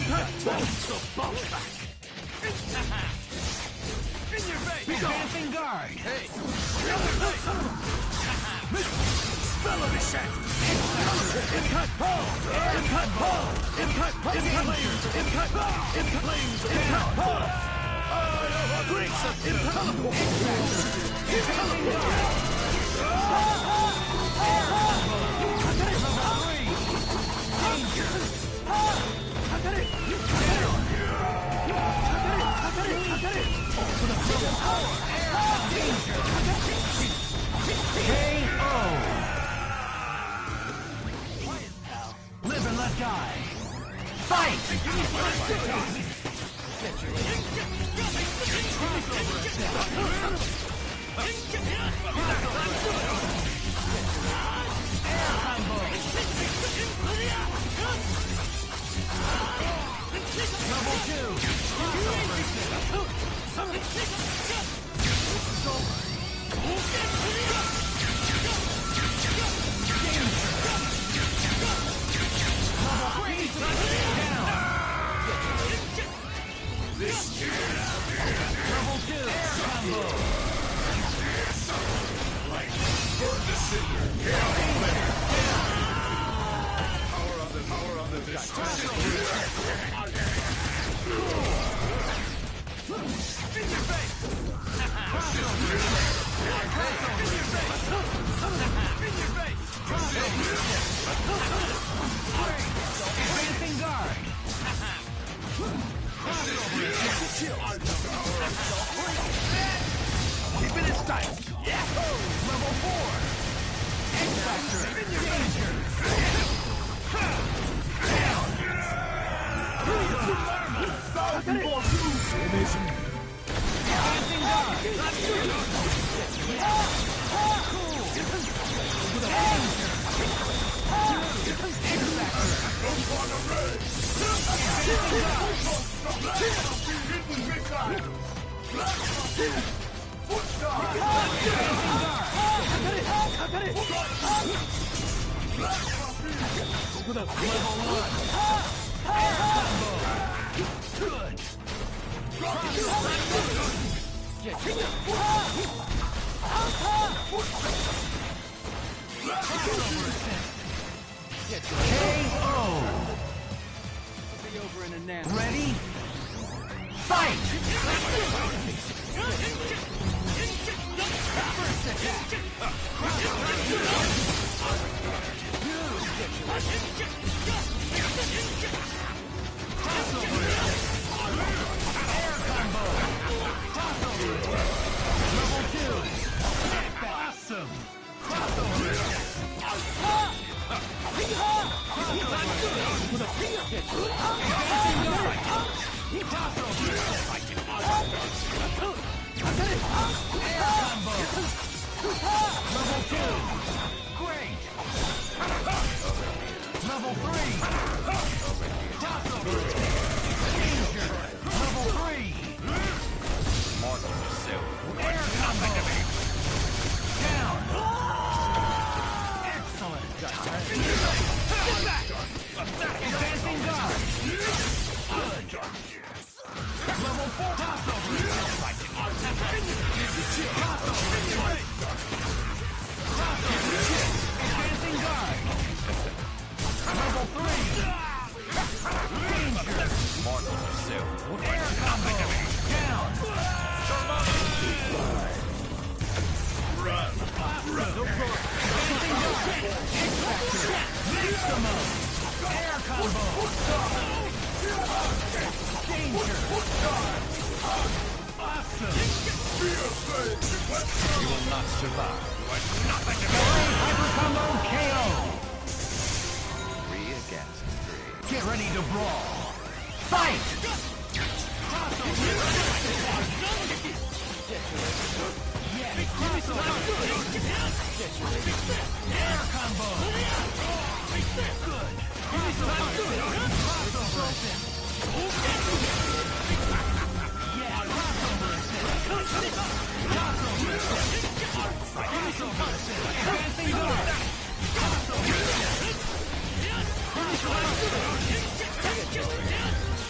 In your face! Advancing guard! Hey! Spell of Ishak! Impact ball! Impact ball! Impact players! Impact flames! Impact ball! Breaks of teleport! KO! Live and let die! Fight! Level 4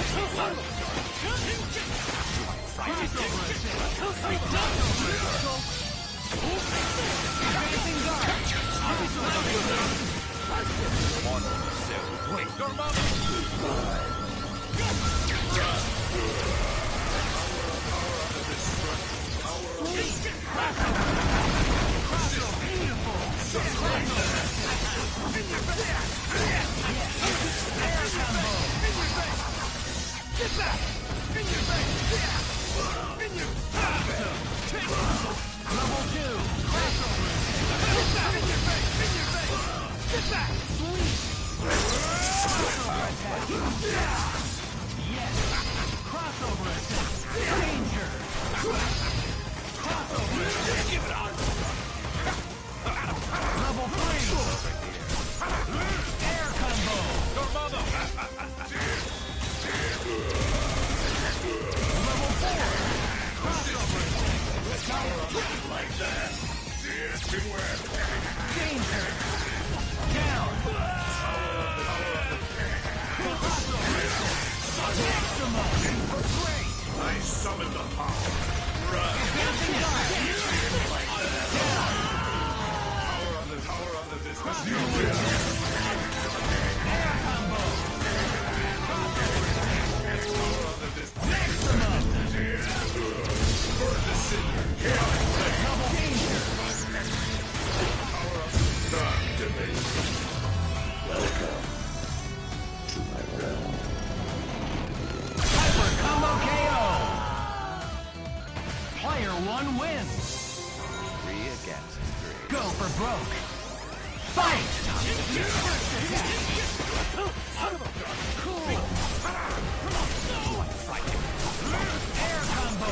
I summon the power. Power on the business. Hyper Combo KO! Player 1 wins. 3 against 3. Go for broke. Fight! Cool. Air combo.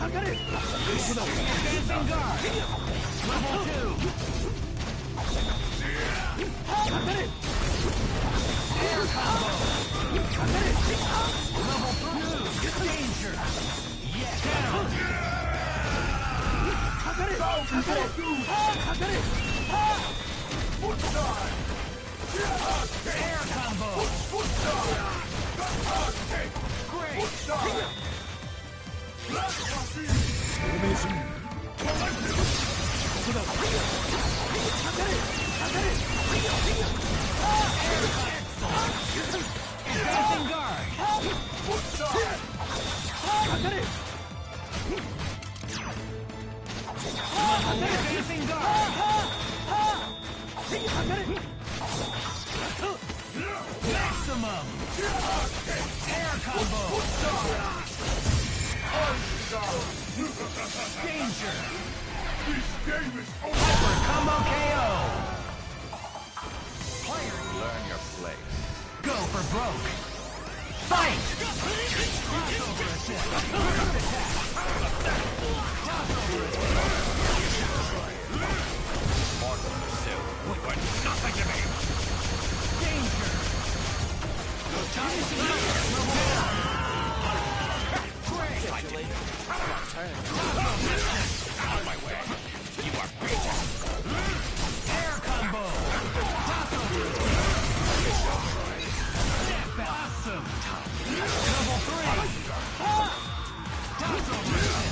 Advancing guard. Level 2. Air combo. Level 2. Danger. Yes. Down. Air combo. Great. Advancing guard. Advancing guard. Maximum. Air combo. Danger. This game is over. Hyper combo KO. Learn your place. Go for broke. Fight! Crossover assist. First attack. Crossover assist. Mortal pursuit. You are nothing to me. Danger. Time to level 1. Great. Out of my way. You are beaten. Air combo. Crossover assist. Step awesome. Level 3. Crossover assist.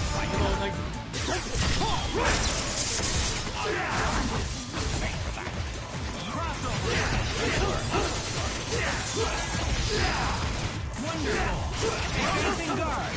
Crossover assist. Wonderful. Advancing guard.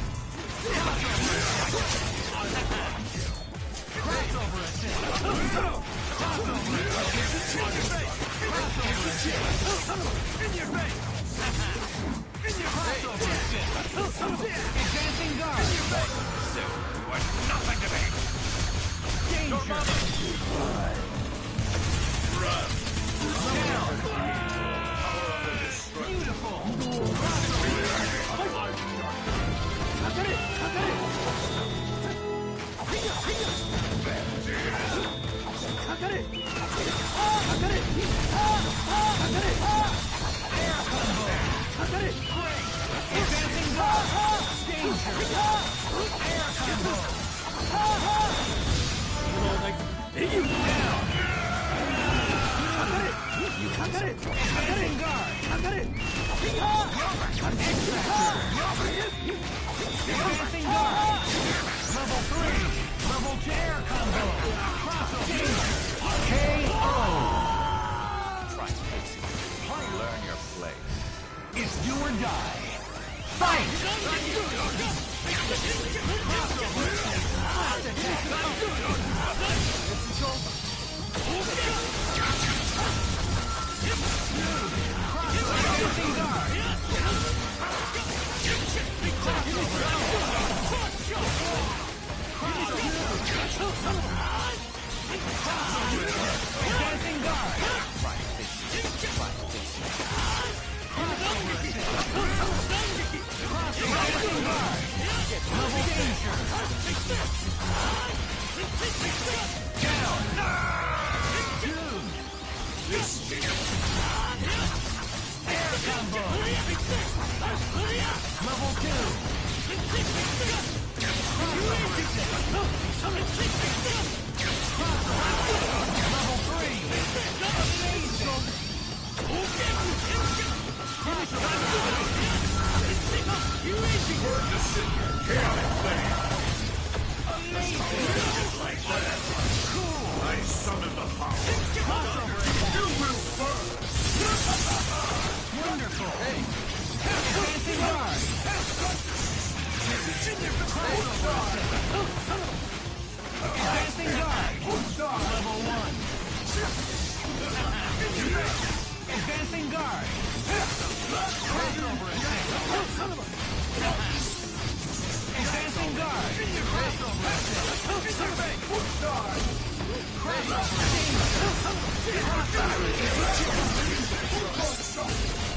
Crossover assist. Crossover assist. Crossover assist. In your face. In your crossover assist. Advancing guard. Mortal pursuit. You are nothing to me. Danger. Down. Beautiful. Air combo. Great. Advancing guard. Danger. Air combo. Down. Advancing guard. Advancing guard. Level 3. Level 2 air combo. Crossover. KO. Try facing. Learn your place. It's do or die. Fight! Advancing guard. Advancing guard. Try facing. Try facing. Advancing guard. Level danger. Down. Dude. Air combo. Level 2. Level 3. I summon the power. You will burn. Wonderful. Advancing guard. Advancing guard. Level 1. Advancing guard. Crossover attack. Advancing guard. Crossover attack.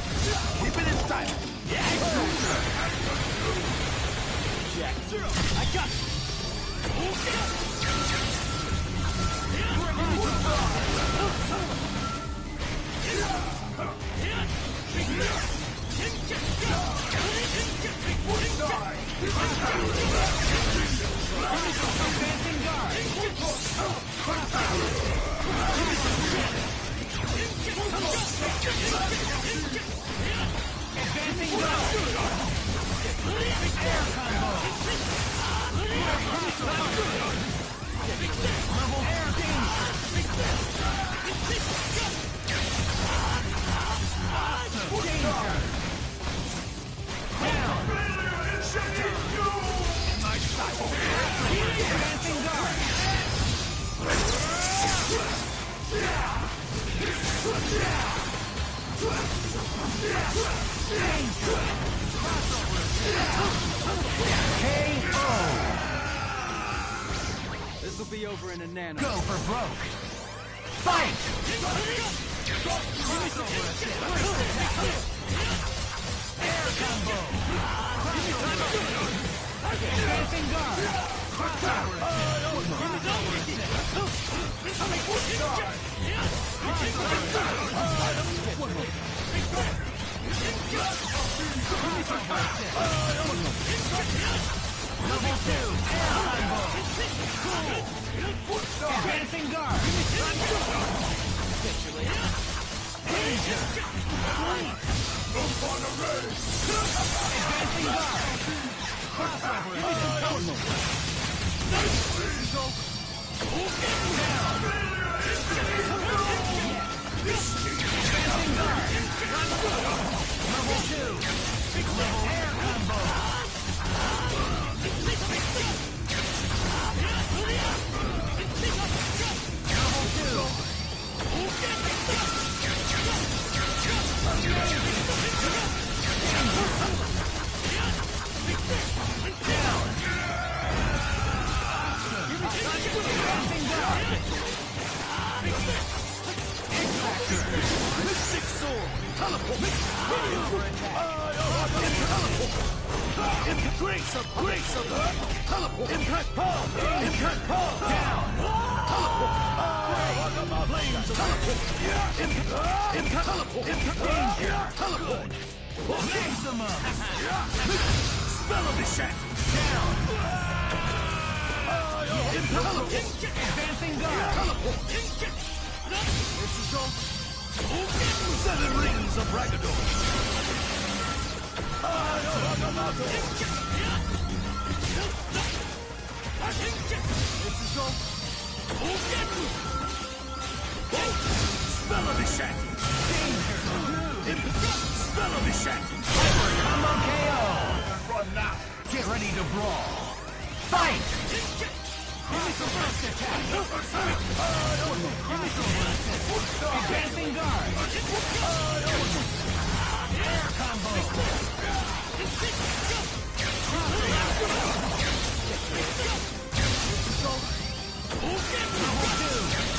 Keep it in sight. Yeah. Jack. I This'll be over in a nano. Go for broke. Fight! Air combo. Advancing guard. Level 2. Air combo. Advancing guard. Danger. Advancing guard. Crossover. Advancing guard. Level 2. Level air combo. Impact ball! Impact ball! Down! Teleport! Flames of Impact! Impact! Teleport! Impact! Danger! Teleport! Maximum! Spell of the shadow! Down! Impact! Advancing guard! Teleport! This is all. 7 rings of Ragados! This is all. Spell of the shadow! Danger! Spell of the shadow! Hyper combo KO! Run now! Get ready to brawl! Fight! Missile burst attack! Missile burst attack! Advancing guard! Air combo! Level 2!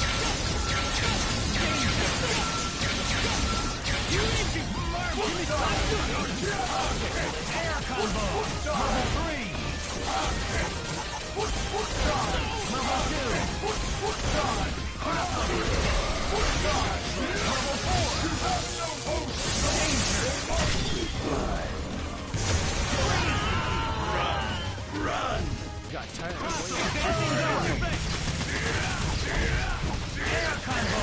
Air combo! Level 3! Level 2! Level 4! Danger! Run! Got tired of waiting. Air combo!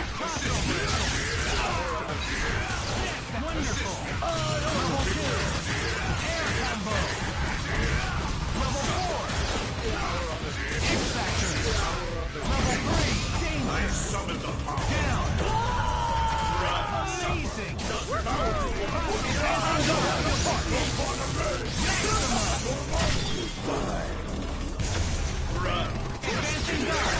Wonderful! Level 2! Air combo! Level 4! X-Factor! Level 3! Danger! I summon the power. Down! Amazing! Run. Advancing guard!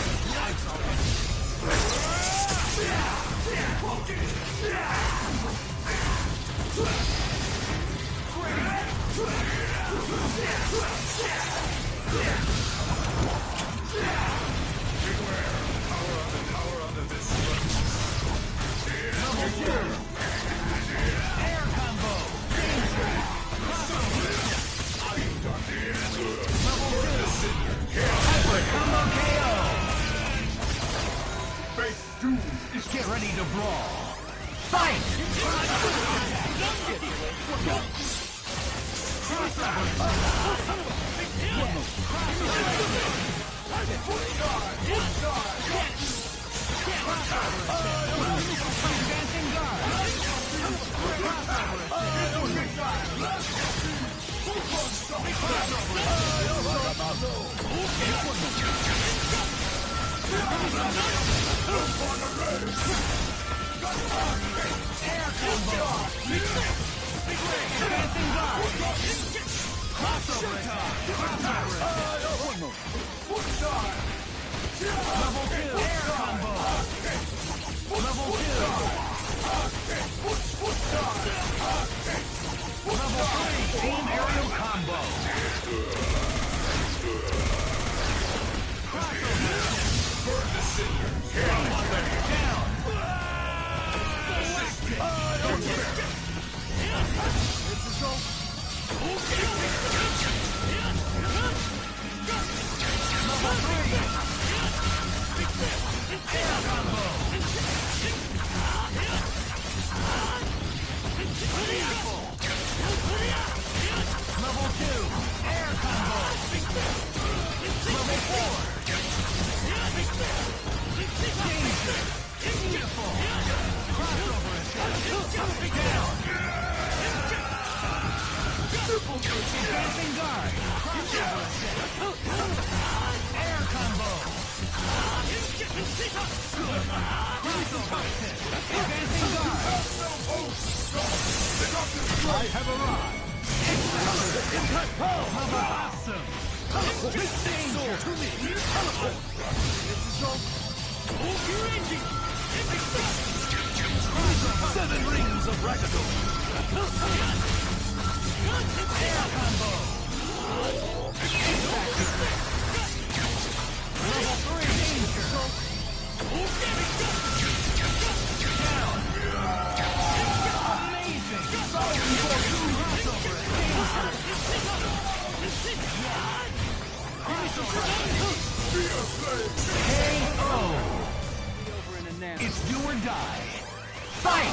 It's do or die. Fight!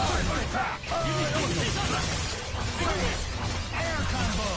Air combo!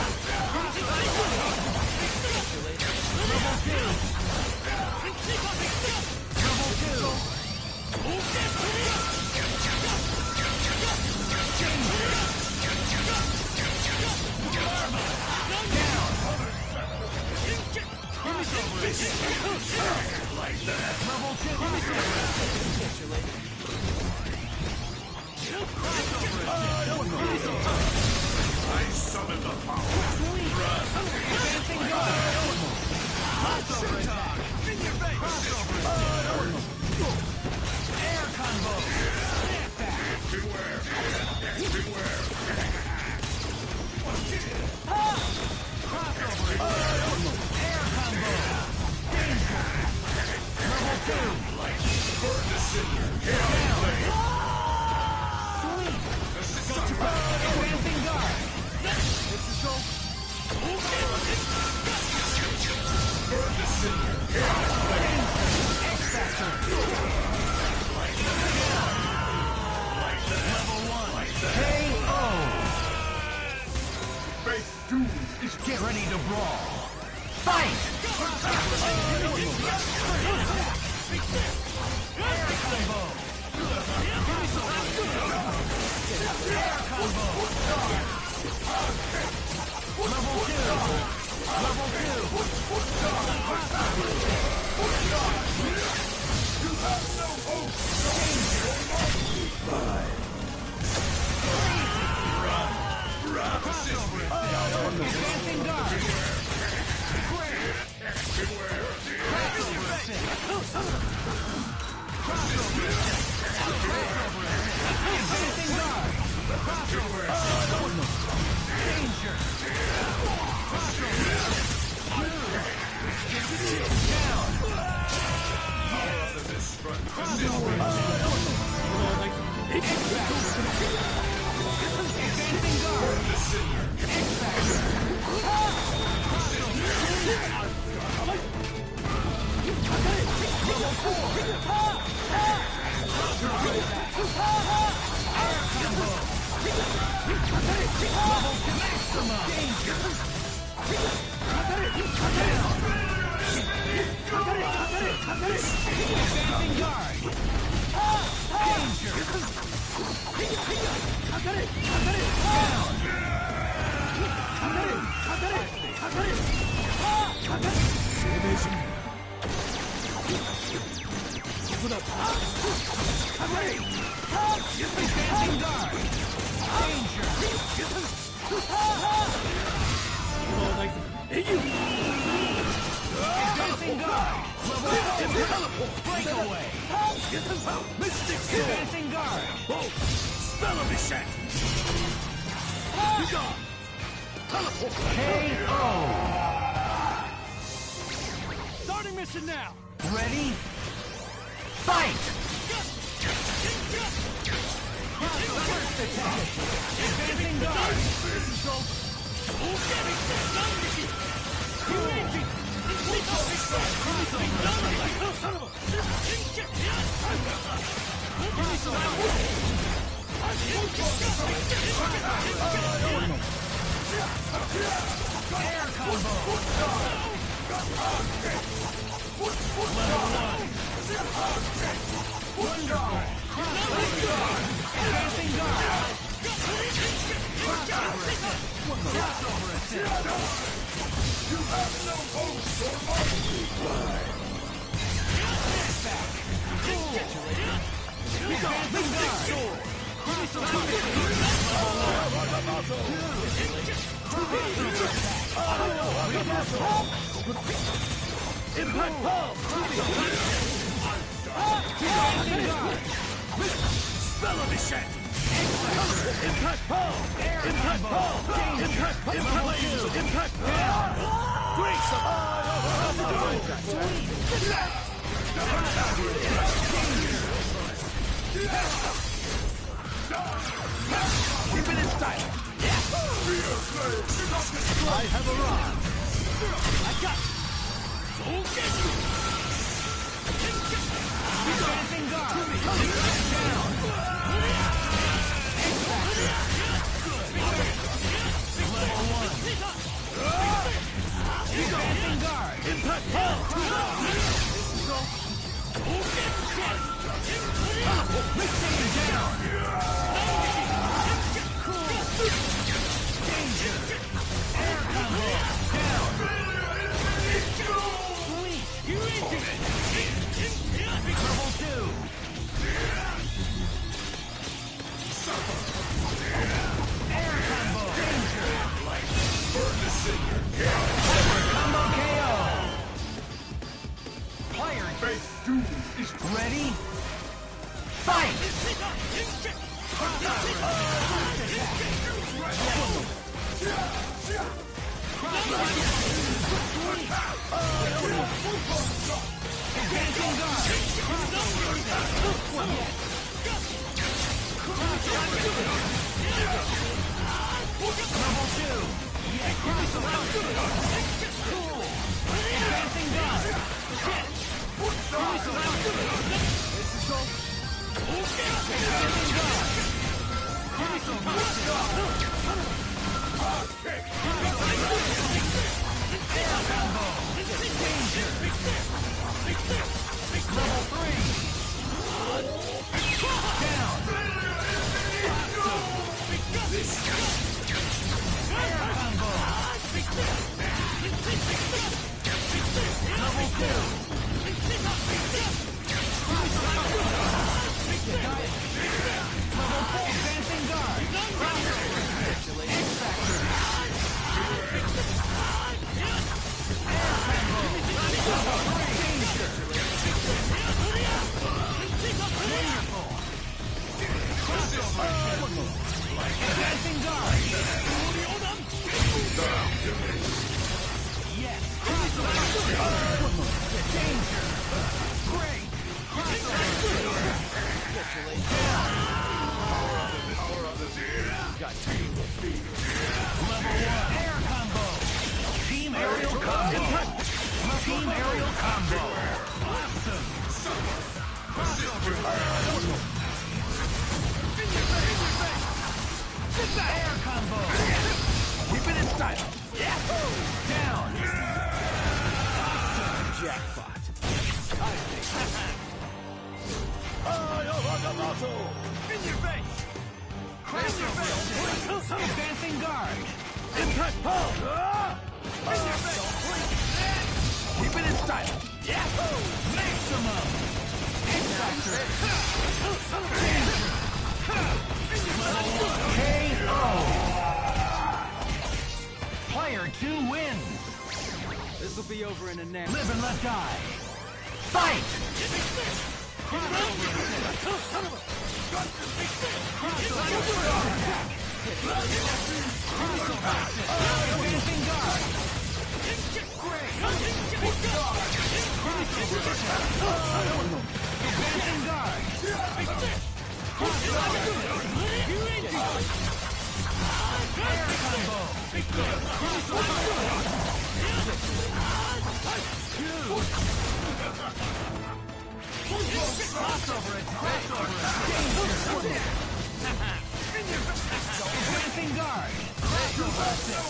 I summon the power. Air combo! Beware. Beware. Air combo! Danger! Level 2! Burn the city. Advancing guard! Burn the city. X-Factor! Level 1! KO! Face doom is Get ready to brawl! Fight! Air combo! Air combo! Level 2! Level 2! Advancing guard! Advancing guard! Danger! Advancing guard! Advancing guard. Danger. Advancing guard. Danger. Advancing guard. Breakaway. Mystic Sword! Advancing guard. Spell of Descent! Be gone! Teleport! KO. Starting mission now! Ready? Fight! First attack. Advancing guard. Air combo. Wonderful. Advancing guard. Crossover attempt. You have no hope for multiply. Back. Advancing guard. Impact Palm! Spell of Descent! Impact Palm! Impact Palm! Impact Palm! Impact Palm! Grace of Keep it in style! I have arrived! I got you! Advancing guard. Down. Level 1. Advancing guard. Impact Palm! Down. Danger. Air combo. Down. Level 2. Air combo. Danger. Combo KO. Player Face doom is ready? Fight! Advancing guard! Level 2! Yeah, cool! Advancing guard! Advancing Air combo! Danger! Level 3! Down! Air combo! Level 2! Level 4! Advancing guard! X-Factor! Air combo! Level 3! Danger! Wonderful! Crossover! Advancing guard! Yes! Crossover! Danger! Great! Crossover! Level 1! Air combo! Team aerial combo! Team aerial combo! Awesome! Crossover! Air combo! Keep it in style! Down! Jackpot! Eye of Agamotto! In your face! Crash your face! Advancing guard! Impact power! In your face! Keep it in style! Yahoo! Maximum! X-Factor! KO! Player 2 wins! This will be over in a nap. Live and let die! Fight! Advancing guard! Advancing guard! Air combo! Crossover attack! Advancing guard! Crossover attack!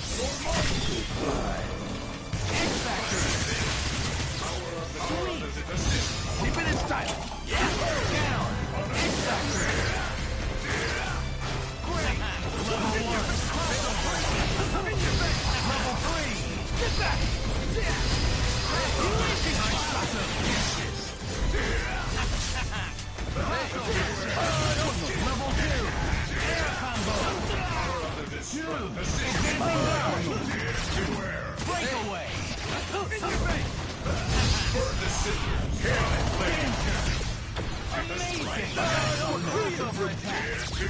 X-Factor! Sweet! Keep it in style! Down! X-Factor! Great! Level 1! Level 3! Get back! Level 2! Air combo! Advancing guard! Breakaway! Amazing! Crossover attack!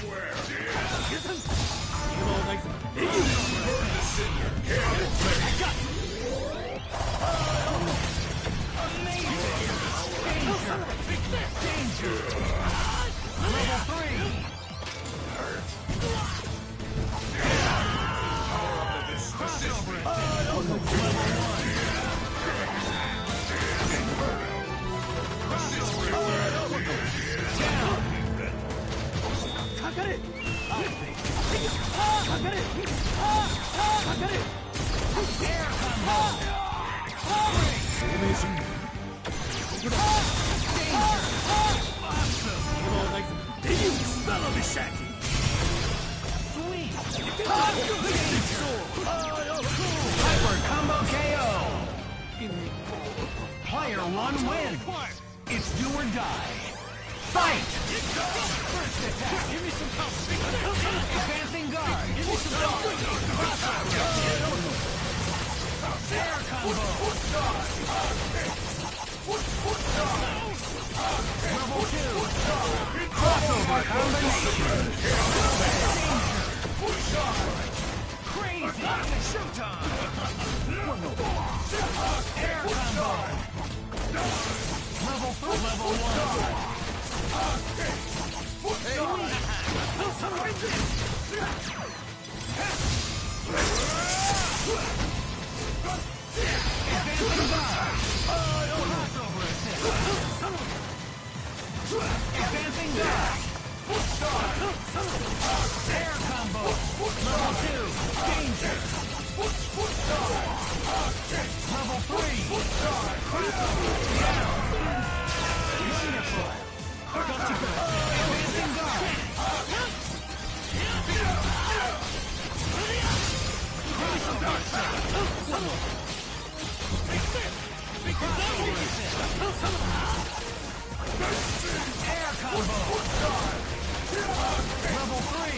Danger! Level 3! Crossover attack! Level 1! Air combo! Sweet! Hyper combo KO! Player 1 wins! It's do or die! Fight! First attack! Give me some help! Advancing guard! Give me some help! Air combo! Level 2! Crossover combination! Crazy! Showtime! Air combo! Level 3! Level 1! Advancing guard! Air combo! Level 2! Danger! Level 3! Down! Wonderful! Advancing guard! Air combo! Level 3!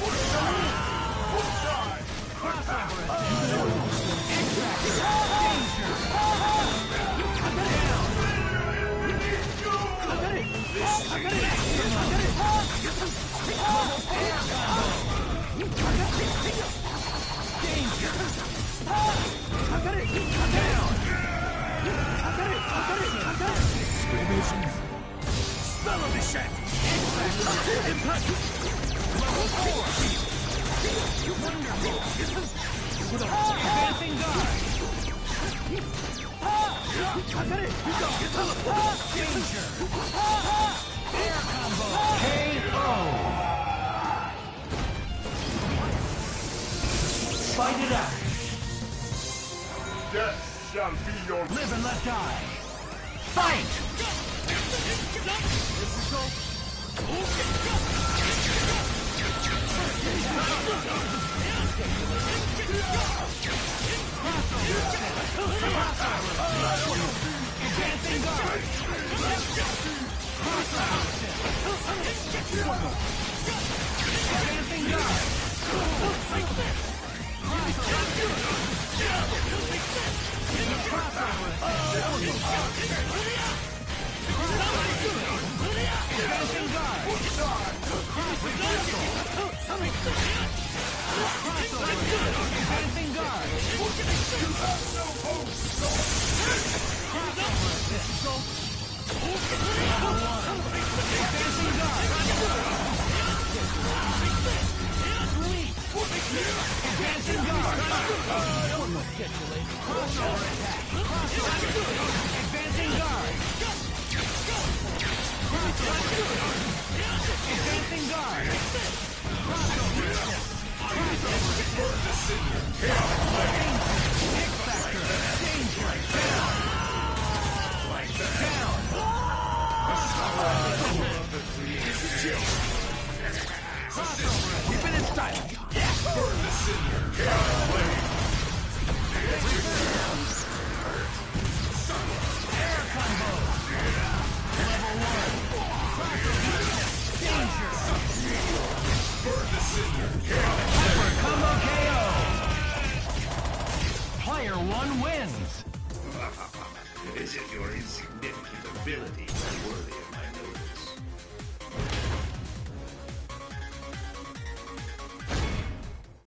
Crossover attack! Danger! Air combo! Danger! Down! Spell of the Shank! Impact! Level 4! Wonderful! Advancing guard! Danger! Air combo! KO! Fight it out! Death shall be your... Live and let die! Fight! Advancing guard! Advancing guard! Advancing guard! Advancing guard! Advancing guard! Advancing guard! Crossover attack! Advancing guard! Advancing guard! X-Factor! Danger! Down! Down! Keep it in style! Air combo! Level 1! Danger! Hyper combo KO! Player 1 wins! Is it your insignificant abilities unworthy of